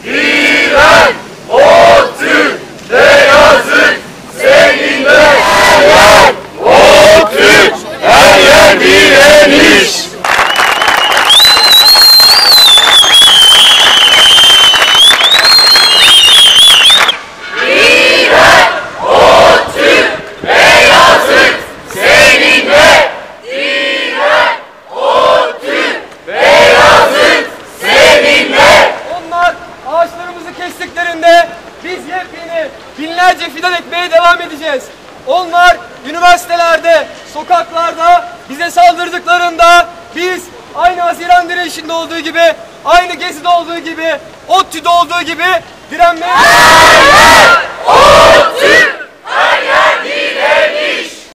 Diren, ODTÜ, beyazıt, seninle her yer. ODTÜ, her yer direniş. Diren, ODTÜ, beyazıt, seninle. Diren, ODTÜ, beyazıt, seninle. Onlar ağaçlarımızı kestiklerinde biz yepyeni binlerce fidan ekmeye devam edeceğiz. Onlar üniversitelerde, sokaklarda bize saldırdıklarında biz aynı Haziran direnişinde olduğu gibi, aynı Gezi'de olduğu gibi, ODTÜ'de olduğu gibi direnmeye... ODTÜ!